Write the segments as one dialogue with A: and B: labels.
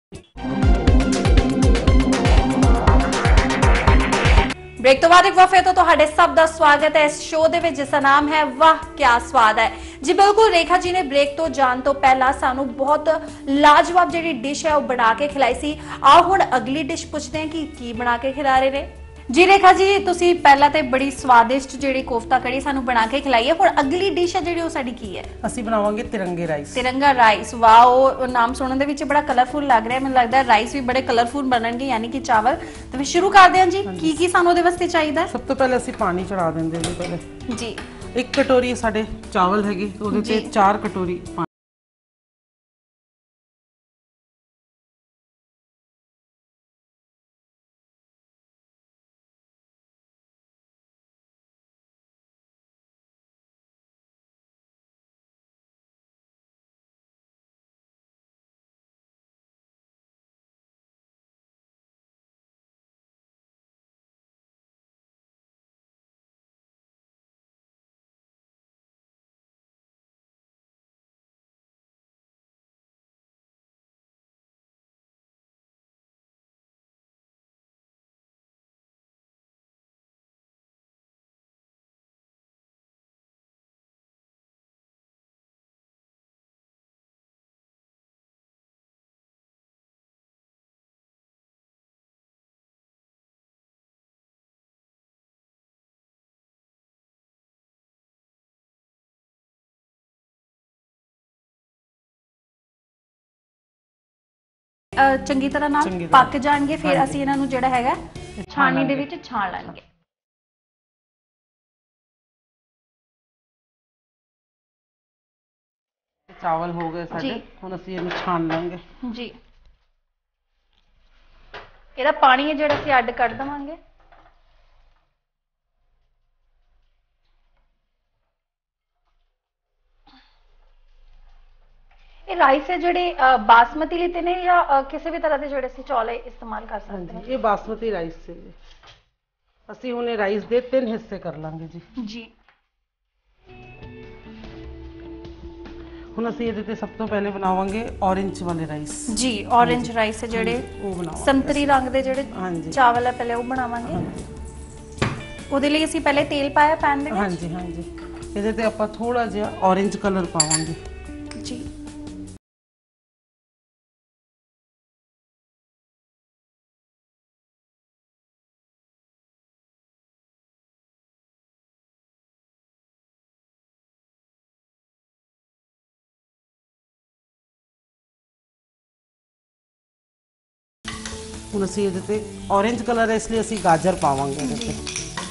A: Break तो बाद एक बार फिर तो ਤੁਹਾਡੇ ਸਭ ਦਾ ਸਵਾਗਤ ਹੈ ਇਸ ਸ਼ੋਅ ਦੇ ਵਿੱਚ ਜਿਸ ਦਾ ਨਾਮ ਹੈ ਵਾਹ ਕਿਆ ਸਵਾਦ ਹੈ ਜੀ। ਬਿਲਕੁਲ ਰੇਖਾ ਜੀ ਨੇ ਬ੍ਰੇਕ ਤੋਂ ਜਾਣ ਤੋਂ ਪਹਿਲਾਂ ਸਾਨੂੰ ਬਹੁਤ ਲਾਜਵਾਬ ਜਿਹੜੀ ਡਿਸ਼ ਹੈ ਉਹ ਬਣਾ ਕੇ ਖਿਲਾਈ ਸੀ। ਆਓ ਹੁਣ ਅਗਲੀ ਡਿਸ਼ ਪੁੱਛਦੇ ਹਾਂ ਕਿ ਕੀ ਬਣਾ ਕੇ ਖਿਲਾ ਰਹੇ ਨੇ ਜੀ। ਰੇਖਾ ਜੀ ਤੁਸੀਂ ਪਹਿਲਾਂ ਤੇ ਬੜੀ ਸਵਾਦਿਸ਼ਟ ਜਿਹੜੀ ਕੋਫਤਾ ਕੜੀ ਸਾਨੂੰ ਬਣਾ ਕੇ ਖਿਲਾਈ ਹੈ, ਹੁਣ ਅਗਲੀ ਡਿਸ਼ ਹੈ ਜਿਹੜੀ ਉਹ ਸਾਡੀ ਕੀ ਹੈ?
B: ਅਸੀਂ ਬਣਾਵਾਂਗੇ ਤਿਰੰਗੇ ਰਾਈਸ।
A: ਤਿਰੰਗਾ ਰਾਈਸ, ਵਾਓ, ਨਾਮ ਸੁਣਨ ਦੇ ਵਿੱਚ ਬੜਾ ਕਲਰਫੁਲ ਲੱਗ ਰਿਹਾ। ਮੈਨੂੰ ਲੱਗਦਾ ਹੈ ਰਾਈਸ ਵੀ ਬੜੇ ਕਲਰਫੁਲ ਬਣਨਗੇ, ਯਾਨੀ ਕਿ ਚਾਵਲ। ਤੇ ਫਿਰ ਸ਼ੁਰੂ ਕਰਦੇ ਹਾਂ ਜੀ। ਕੀ ਸਾਨੂੰ ਉਹਦੇ ਵਾਸਤੇ ਚਾਹੀਦਾ?
B: ਸਭ ਤੋਂ ਪਹਿਲੇ ਅਸੀਂ ਪਾਣੀ ਚੜਾ ਦਿੰਦੇ ਜੀ। ਪਹਿਲੇ
A: ਜੀ
B: 1 ਕਟੋਰੀ ਸਾਡੇ ਚਾਵਲ ਹੈਗੇ, ਉਹਦੇ ਤੇ 4 ਕਟੋਰੀ ਪਾਣੀ।
A: ਚੰਗੀ ਤਰ੍ਹਾਂ ਨਾਲ ਪੱਕ ਜਾਣਗੇ, ਫਿਰ ਅਸੀਂ ਇਹਨਾਂ ਨੂੰ ਜਿਹੜਾ ਹੈਗਾ ਛਾਣਨੀ ਦੇ ਵਿੱਚ ਛਾਣ ਲਾਂਗੇ।
B: ਚਾਵਲ ਹੋ ਗਏ ਸਾਡੇ, ਹੁਣ ਅਸੀਂ ਇਹਨੂੰ ਛਾਣ ਲਾਂਗੇ
A: ਜੀ। ਇਹਦਾ ਪਾਣੀ ਹੈ ਜਿਹੜਾ ਅਸੀਂ ਅੱਡ ਕੱਢ ਦਵਾਂਗੇ। ਇਹ ਰਾਈਸ ਹੈ ਜਿਹੜੇ ਬਾਸਮਤੀ ਲਿੱਤੇ ਨੇ ਜਾਂ ਕਿਸੇ ਵੀ ਤਰ੍ਹਾਂ ਦੇ ਜਿਹੜੇ ਅਸੀਂ ਚੌਲ ਇਸਤੇਮਾਲ ਕਰ ਸਕਦੇ ਹਾਂ?
B: ਇਹ ਬਾਸਮਤੀ ਰਾਈਸ ਹੈ ਜੀ। ਅਸੀਂ ਹੁਣ ਇਹ ਰਾਈਸ ਦੇ 3 ਹਿੱਸੇ ਕਰ ਲਾਂਗੇ ਜੀ।
A: ਜੀ
B: ਹੁਣ ਅਸੀਂ ਇਹਦੇ ਤੇ ਸਭ ਤੋਂ ਪਹਿਲੇ ਬਣਾਵਾਂਗੇ ਔਰੇਂਜ ਵਾਲੇ ਰਾਈਸ
A: ਜੀ। ਔਰੇਂਜ ਰਾਈਸ ਹੈ ਜਿਹੜੇ
B: ਉਹ ਬਣਾਵਾਂਗੇ।
A: ਸੰਤਰੀ ਰੰਗ ਦੇ ਜਿਹੜੇ ਚਾਵਲ ਹੈ ਪਹਿਲੇ ਉਹ ਬਣਾਵਾਂਗੇ। ਉਹਦੇ ਲਈ ਅਸੀਂ ਪਹਿਲੇ ਤੇਲ ਪਾਇਆ ਪੈਨ ਦੇ ਵਿੱਚ।
B: ਹਾਂਜੀ ਹਾਂਜੀ। ਇਹਦੇ ਤੇ ਆਪਾਂ ਥੋੜਾ ਜਿਹਾ ਔਰੇਂਜ ਕਲਰ ਪਾਵਾਂਗੇ
A: ਜੀ।
B: ਹੁਣ ਅਸੀਂ ਇਹਦੇ ਤੇ ਔਰੇਂਜ ਕਲਰ ਹੈ ਇਸ ਲਈ ਅਸੀਂ ਗਾਜਰ ਪਾਵਾਂਗੇ ਇਹਦੇ ਤੇ।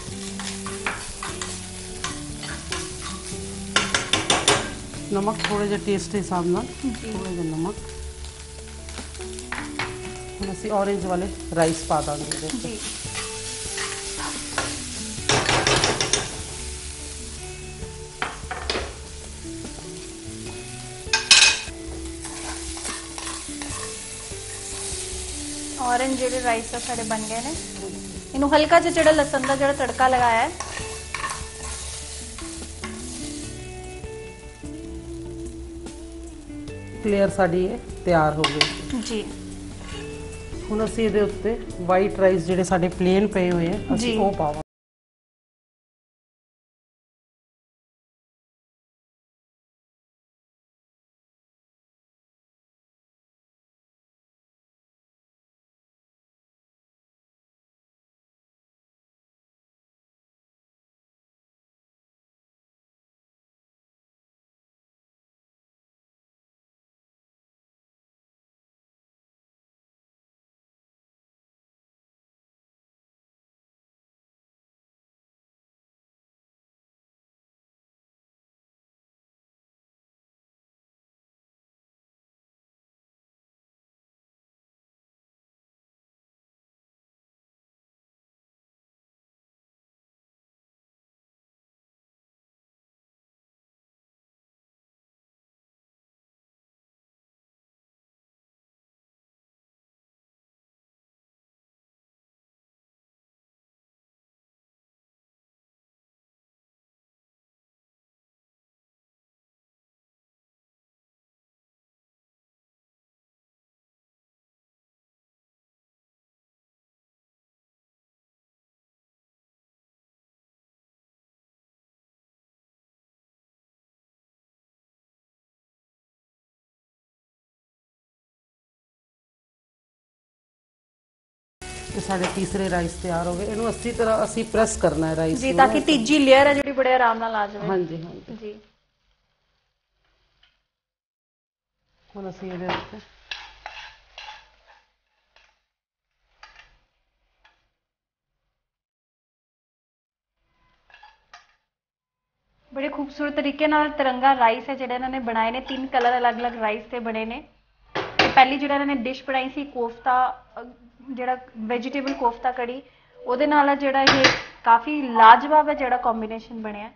B: ਨਮਕ ਥੋੜਾ ਜਿਹਾ ਟੇਸਟ ਦੇ ਹਿਸਾਬ ਨਾਲ, ਥੋੜਾ ਜਿਹਾ ਨਮਕ। ਹੁਣ ਅਸੀਂ ਔਰੇਂਜ ਵਾਲੇ ਰਾਈਸ ਪਾ ਦਾਂਗੇ ਇਹਦੇ ਤੇ।
A: ਔਰੇਂਜ ਜਿਹੜੇ ਰਾਈਸ ਆ ਸਾਡੇ ਬਣ ਗਏ ਨੇ। ਇਹਨੂੰ ਹਲਕਾ ਜਿਹਾ ਜਿਹੜਾ ਲਸਣ ਦਾ ਜਿਹੜਾ ਤੜਕਾ ਲਗਾਇਆ ਹੈ
B: ਕਲੀਅਰ ਸਾਡੀ ਇਹ ਤਿਆਰ ਹੋ ਗਈ
A: ਜੀ।
B: ਹੁਣ ਅਸੀਂ ਇਹਦੇ ਉੱਤੇ ਵਾਈਟ ਰਾਈਸ ਜਿਹੜੇ ਸਾਡੇ ਪਲੇਨ ਪਏ ਹੋਏ ਆ ਅਸੀਂ ਉਹ ਪਾਵਾਂਗੇ। ਇਹ ਸਾਡੇ ਤੀਸਰੇ ਰਾਈਸ ਤਿਆਰ ਹੋ ਗਏ। ਇਹਨੂੰ ਅੱਛੀ ਤਰ੍ਹਾਂ ਅਸੀਂ ਪ੍ਰੈਸ ਕਰਨਾ ਹੈ ਰਾਈਸ
A: ਜੀ, ਤਾਂ ਕਿ ਤੀਜੀ ਲੇਅਰ ਹੈ ਜਿਹੜੀ ਬੜੇ ਆਰਾਮ ਨਾਲ ਆ ਜਾਵੇ।
B: ਹਾਂਜੀ ਹਾਂਜੀ
A: ਜੀ।
B: ਹੁਣ ਅਸੀਂ ਇਹਦੇ ਉੱਤੇ
A: बड़े खूबसूरत तरीके नाल तिरंगा राइस है जिहड़े इन्होंने बनाए ने, 3 कलर अलग अलग राइस से बने ने। पहली जिहड़ा इन्होंने डिश बनाई सी कोफ्ता, जिहड़ा वेजिटेबल कोफ्ता कड़ी, ਉਹਦੇ ਨਾਲ ਜਿਹੜਾ ਇਹ ਕਾਫੀ ਲਾਜਵਾਬ ਹੈ ਜਿਹੜਾ ਕੰਬੀਨੇਸ਼ਨ ਬਣਿਆ।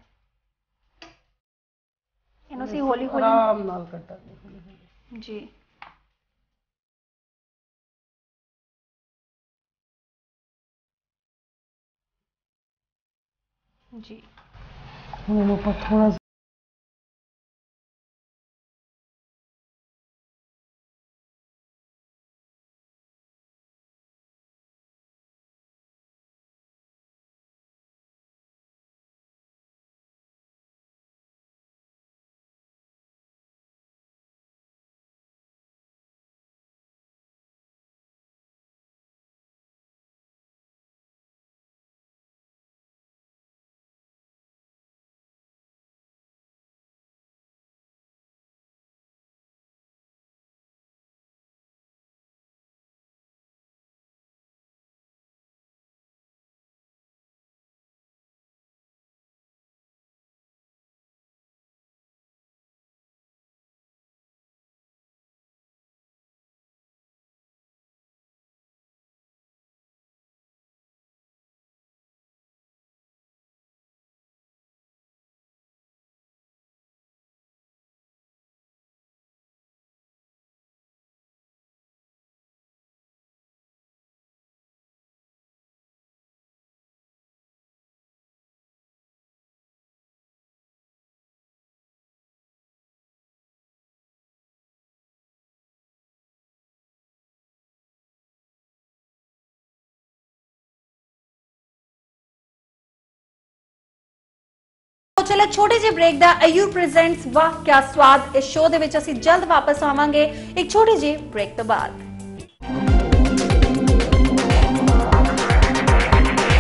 A: ਇਹਨੂੰ ਅਸੀਂ ਹੌਲੀ ਹੌਲੀ
B: ਆਰਾਮ ਨਾਲ ਕੱਟਾਂਗੇ।
A: ਜੀ। ਜੀ
B: ਹੁਣ ਇਹਨੂੰ ਆਪਾਂ ਥੋੜਾ
A: चले छोटे जे ब्रेक दा आयु प्रेजेंट्स वाह क्या स्वाद इस शो दे विच असीं जल्द वापस आवांगे एक छोटे जे ब्रेक तो बाद।